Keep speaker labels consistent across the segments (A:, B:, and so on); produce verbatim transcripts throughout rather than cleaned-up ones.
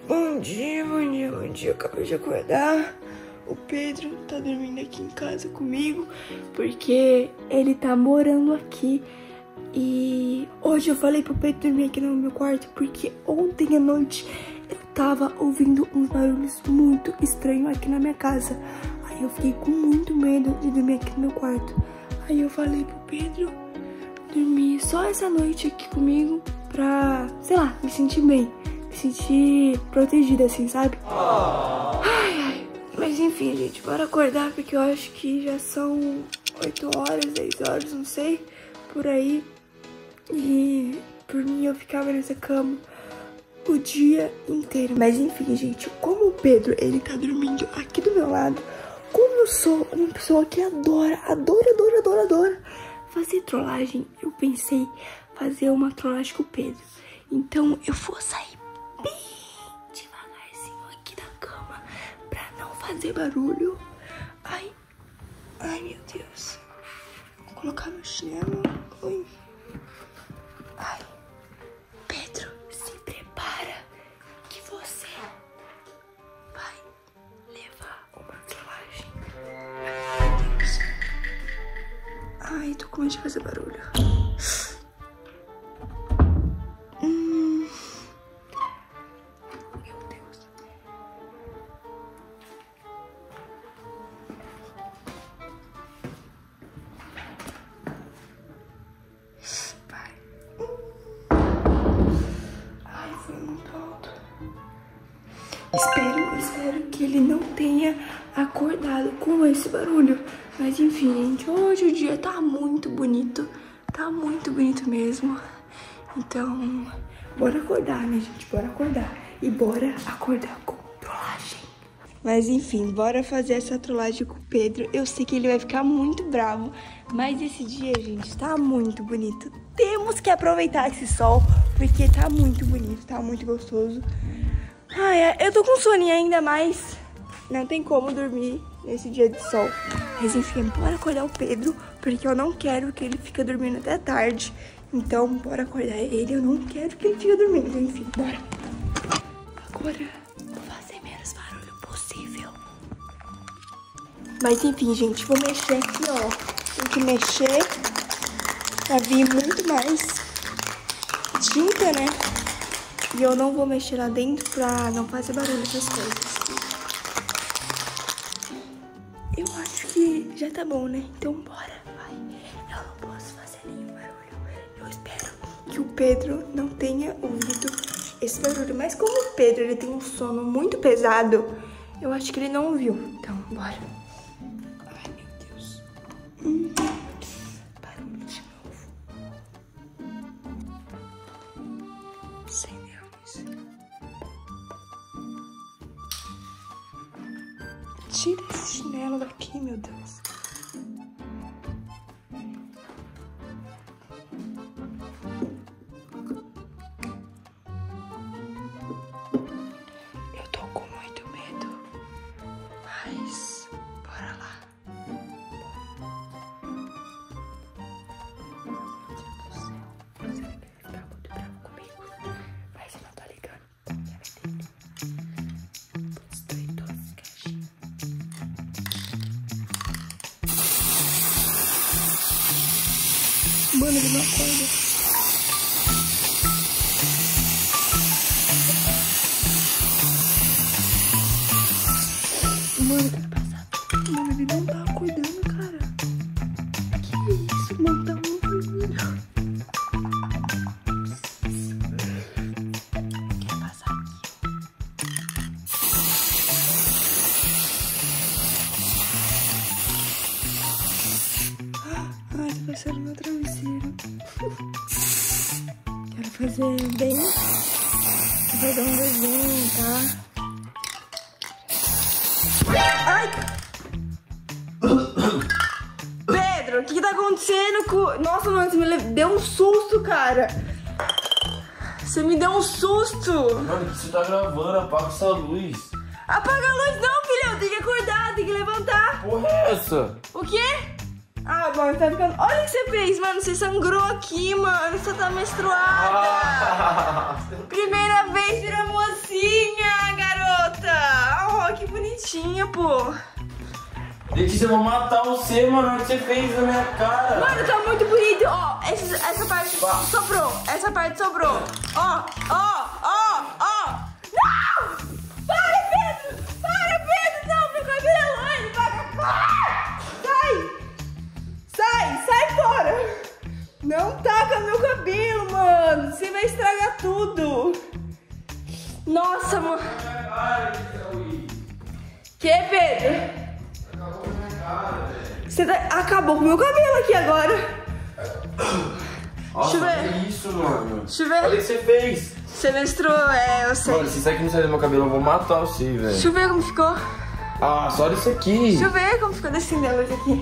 A: Bom dia, bom dia, bom dia. Eu acabei de acordar. O Pedro tá dormindo aqui em casa comigo, porque ele tá morando aqui. E hoje eu falei pro Pedro dormir aqui no meu quarto, porque ontem à noite eu tava ouvindo uns barulhos muito estranhos aqui na minha casa. Aí eu fiquei com muito medo de dormir aqui no meu quarto. Aí eu falei pro Pedro dormir só essa noite aqui comigo pra, sei lá, me sentir bem. Me sentir protegida assim, sabe? Ai, ai. Mas enfim, gente, bora acordar, porque eu acho que já são oito horas, dez horas, não sei, por aí. E por mim eu ficava nessa cama o dia inteiro. Mas enfim, gente, como o Pedro, ele tá dormindo aqui do meu lado, como eu sou uma pessoa que adora, adora, adora, adora, adora fazer trollagem, eu pensei fazer uma trollagem com o Pedro. Então eu vou sair bem devagarzinho aqui da cama pra não fazer barulho. Ai, ai meu Deus. Vou colocar meu chinelo. Oi. Ai, Pedro, se prepara que você vai levar uma trollagem. Ai, meu Deus. Ai, tô com medo de fazer barulho. Hum. Meu Deus. Vai. Ai, foi muito alto. Espero, espero que ele não tenha acordado com esse barulho. Mas enfim, gente, hoje o dia tá muito bonito. Tá muito bonito mesmo. Então, bora acordar, né, gente? Bora acordar. E bora acordar com trollagem. Mas enfim, bora fazer essa trollagem com o Pedro. Eu sei que ele vai ficar muito bravo, mas esse dia, gente, tá muito bonito. Temos que aproveitar esse sol, porque tá muito bonito, tá muito gostoso. Ai, eu tô com soninho ainda, mas não tem como dormir nesse dia de sol. Mas enfim, bora acordar o Pedro, porque eu não quero que ele fique dormindo até tarde. Então, bora acordar ele. Eu não quero que ele fique dormindo. Enfim, bora. Agora, vou fazer menos barulho possível. Mas enfim, gente, vou mexer aqui, ó. Tem que mexer pra vir muito mais tinta, né? E eu não vou mexer lá dentro pra não fazer barulho essas coisas. Eu acho que já tá bom, né? Então bora, vai. Eu não posso fazer nenhum barulho. Eu espero que o Pedro não tenha ouvido esse barulho. Mas como o Pedro, ele tem um sono muito pesado, eu acho que ele não ouviu. Então, bora. Ai, meu Deus. Hum. Barulho de novo. Acendeu isso. Tira esse chinelo daqui, meu Deus. Eu tô com muito medo, mas bora lá. Meu Deus do céu. Será que ele vai ficar muito bravo comigo? Mas eu não tô ligando. Será dele? Destruir todas as caixinhas. Mano, ele não acorda. Mano, tá passado. Mano, ele não tá acordando, cara. Que isso, mano, tá muito vermelho. Quer passar aqui, ó. Ai, tá passando meu travesseiro. Quero fazer bem. Vou fazer um desenho, tá? Ai! Pedro, o que que tá acontecendo com... Nossa, mano, você me deu um susto, cara. Você me deu um susto.
B: Mano, que você tá gravando? Apaga essa luz.
A: Apaga a luz não, filhão. Tem que acordar, tem que levantar.
B: Porra é essa?
A: O quê? Ah, bom, tá ficando... Olha o que você fez, mano. Você sangrou aqui, mano. Você tá menstruada.
B: Ah.
A: Primeira vez vira mocinha. cabelinho, pô.
B: Letícia, eu vou matar você, mano. O que você fez na minha cara?
A: Mano, tá muito bonito. Ó, essa, essa parte sobrou. Essa parte sobrou. Ó, ó, ó, ó. Não! Para, Pedro! Para, Pedro! Não, meu cabelo! Ai, vai, para! Sai! Sai, sai fora! Não taca meu cabelo, mano. Você vai estragar tudo. Nossa, mano. Que, Pedro? Você tá... acabou com o meu cabelo aqui agora.
B: Nossa,
A: Deixa eu ver.
B: que isso, mano?
A: Deixa eu ver.
B: Olha o que você fez.
A: Você menstruou, é, eu sei.
B: Mano, se isso aqui não sair do meu cabelo, eu vou matar você, velho.
A: Deixa eu ver como ficou.
B: Ah, só olha isso aqui.
A: Deixa eu ver como ficou descendo a luz aqui.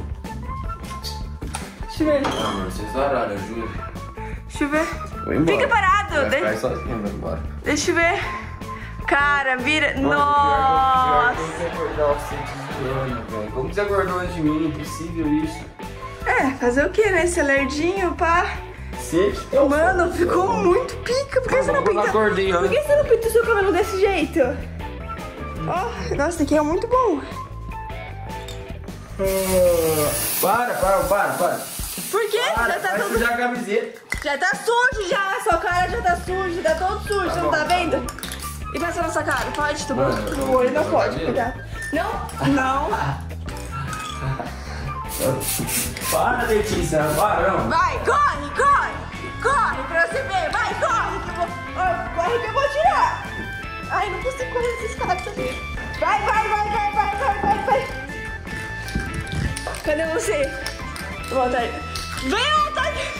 A: Deixa eu ver.
B: Ah, mano, vocês vararam, eu juro.
A: Deixa eu ver.
B: Vou embora.
A: Fica parado.
B: Vai
A: De...
B: ficar sozinho, vai embora.
A: Deixa eu ver. Cara, vira.
B: Mano,
A: Nossa.
B: pior que você acordou você desviando, velho. Como que você acordou antes de mim? Impossível isso.
A: É, fazer o que, né? Esse lerdinho, pá.
B: Você que tem o
A: Mano, ficou muito pica. Por que você não
B: Eu
A: pinta?
B: acordei
A: Por
B: antes.
A: que você não pinta o seu cabelo desse jeito? Ó, nossa, esse aqui é muito bom.
B: Ah, Para, para, para, para.
A: Por quê?
B: Para,
A: Já tá
B: vai
A: todo...
B: sujar a camiseta.
A: Já tá sujo já, sua cara já tá suja, tá todo sujo, você não tá vendo? E passa na sua cara, pode? Tu
B: Mano,
A: no olho não
B: eu
A: pode,
B: vou
A: cuidado. Não? Não.
B: Para, Letícia, para, não.
A: Vai, corre, corre, corre pra você ver, vai, corre, que eu vou, ó, corre que eu vou tirar. Ai, não consigo correr nesses caras também. Vai, vai, vai, vai, vai, vai, vai, vai. Cadê você? Vontade. Vem, vontade.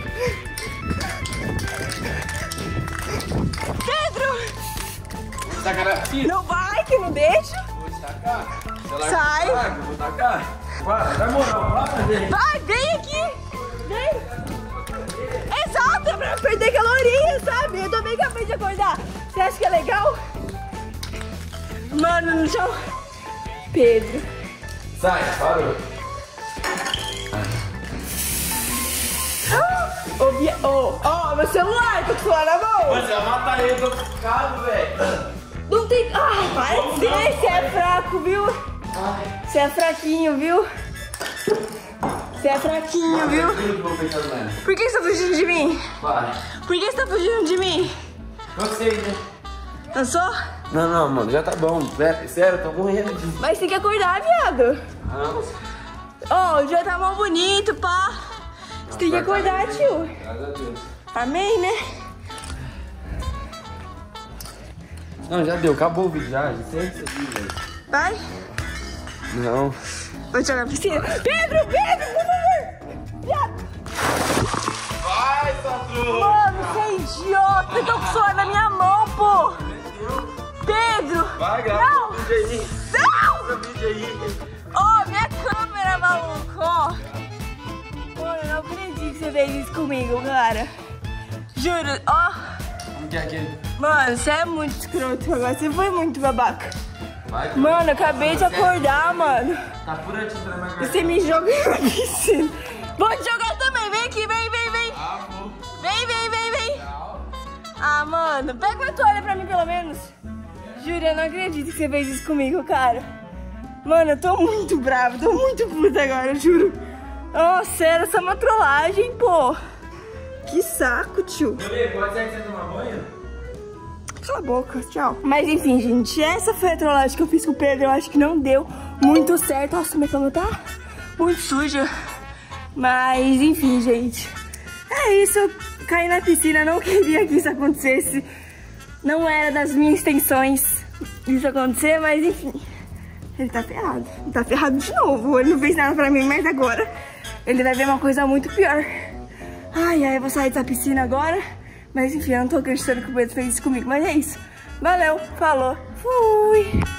A: Pedro!
B: Tacar a fita.
A: Não vai, que não deixa.
B: Vou tacar.
A: Sai.
B: Eu vou tacar. Para, vai moral, para, gente.
A: Vai, vem aqui. Vem. Exato, é pra perder caloria, sabe? Eu também acabei de acordar. Você acha que é legal? Mano, no chão. Pedro.
B: Sai, parou.
A: Ô, via... oh, oh, meu celular, tô com o celular na mão.
B: Mas eu matar ele, tô ficado, velho.
A: Não tem... Ai, para de ser, você é fraco, viu? Você é fraquinho, viu? Você é fraquinho, viu? Por que você tá fugindo de mim?
B: Para.
A: Por que você tá fugindo de mim?
B: Cansei, né?
A: Cansou?
B: Não, não, mano, já tá bom. Sério, eu tô morrendo de...
A: Mas tem que acordar, viado.
B: Não.
A: Ó, oh, o dia tá mal bonito, pá. Você tem que acordar, tio.
B: Graças a Deus.
A: Amém, né?
B: Não, já deu, acabou o vídeo já. Já sei isso aqui, velho.
A: Vai.
B: Não.
A: Vou te jogar na piscina. Pedro, Pedro, por favor. Viado.
B: Vai, Satru!
A: Mano, você é idiota. Eu tô com suor na minha mão, pô. Pedro.
B: Vai, grava
A: Não.
B: o vídeo aí.
A: Não.
B: Grava o vídeo aí.
A: Ó, oh, minha câmera, maluco, ó. Mano, eu não acredito que você fez isso comigo, cara. Juro, ó.
B: Como que é aquele?
A: Mano, você é muito escroto agora. Você foi muito babaca.
B: Vai,
A: Mano, eu acabei de acordar, mano.
B: tá pura tinta na minha
A: E
B: cara.
A: você me joga na piscina. Vou te jogar também. Vem aqui, vem, vem, vem.
B: Ah, vou.
A: Vem, vem, vem, vem. Ah, mano, pega uma toalha pra mim, pelo menos. Juro, eu não acredito que você fez isso comigo, cara. Mano, eu tô muito brava, tô muito puta agora, juro. Nossa, era só uma trollagem, pô. Que saco, tio.
B: Olê, pode ser que você toma banho?
A: Cala a boca, tchau. Mas enfim, gente, essa foi a trollagem que eu fiz com o Pedro. Eu acho que não deu muito certo. Nossa, minha cama tá muito suja. Mas enfim, gente. É isso, eu caí na piscina. Não queria que isso acontecesse. Não era das minhas intenções isso acontecer, mas enfim. Ele tá ferrado. Ele tá ferrado de novo. Ele não fez nada pra mim, mas agora ele vai ver uma coisa muito pior. Ai, ai, eu vou sair dessa piscina agora. Mas enfim, eu não tô acreditando que o Pedro fez isso comigo. Mas é isso. Valeu, falou, fui!